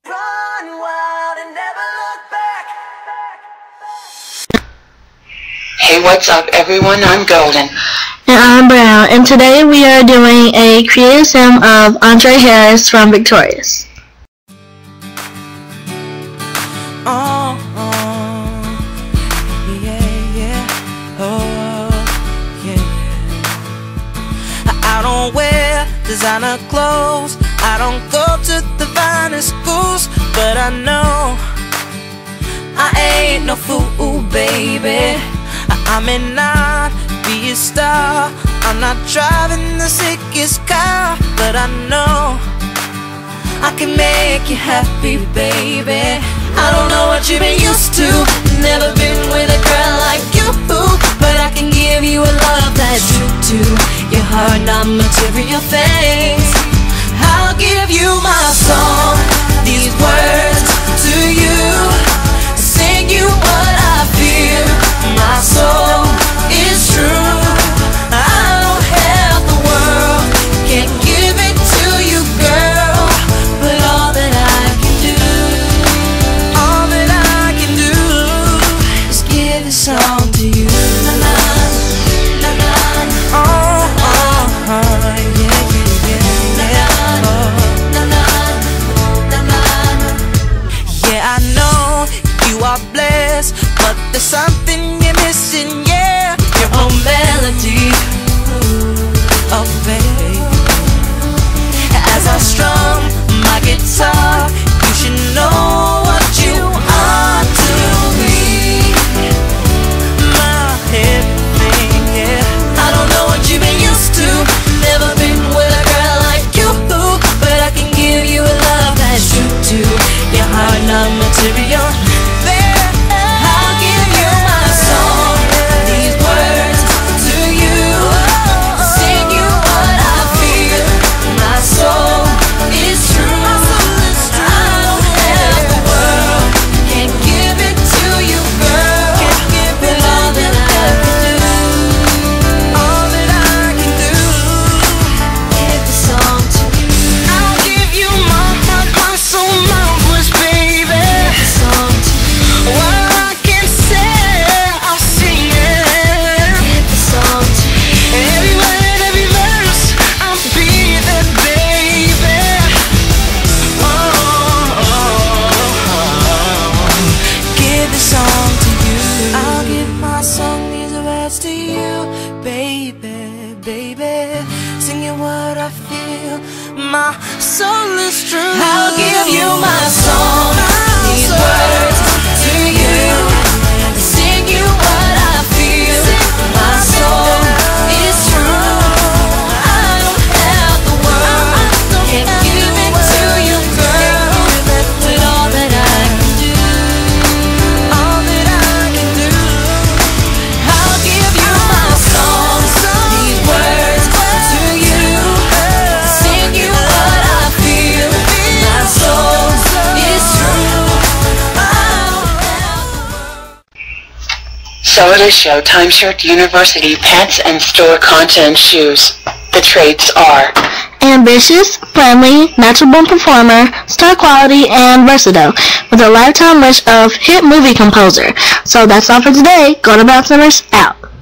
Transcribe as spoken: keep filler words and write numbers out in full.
Run wild and never look back. Hey, what's up everyone? I'm Golden. And I'm Brown, and today we are doing a creative sim of Andre Harris from Victorious. Oh, oh, yeah, yeah, oh, yeah. I don't wear designer clothes, I don't go to the finest schools, but I know I ain't no fool, baby. I may not be a star, I'm not driving the sickest car, but I know I can make you happy, baby. I don't know what you've been used to, never been with a girl like you, but I can give you a love that's true to your heart, not material things. I'll give you my song, these words to you, sing you what I feel. My soul is true, I don't have the world, can't give it to you, girl, but all that I can do, all that I can do is give this song to you. Na na, na na, oh, oh, oh, yeah, yeah, yeah, oh, na na, na na. Yeah, I know you are blessed, but there's something you're missing, yeah, your own melody, oh baby. As I strum my guitar, you should know what you are to me, my everything, yeah. I don't know what you've been used to, never been with a girl like you, but I can give you a love that's true to your heart, not material. To you, baby, baby, singing what I feel. My soul is true. I'll give you my song, these words to you, sing you what I feel. My soul is true. I don't have the world, can't give it to you, girl, but all that I can do, all that I can do. I'll give you my song, these words to you, sing you what I feel. My soul is true. So it is showtime. Shirt, university, pants, and store content shoes. The traits are Ambitious, friendly, natural-born performer, star quality, and versatile, with a lifetime wish of hit movie composer. So that's all for today. Golden Brown Summers out.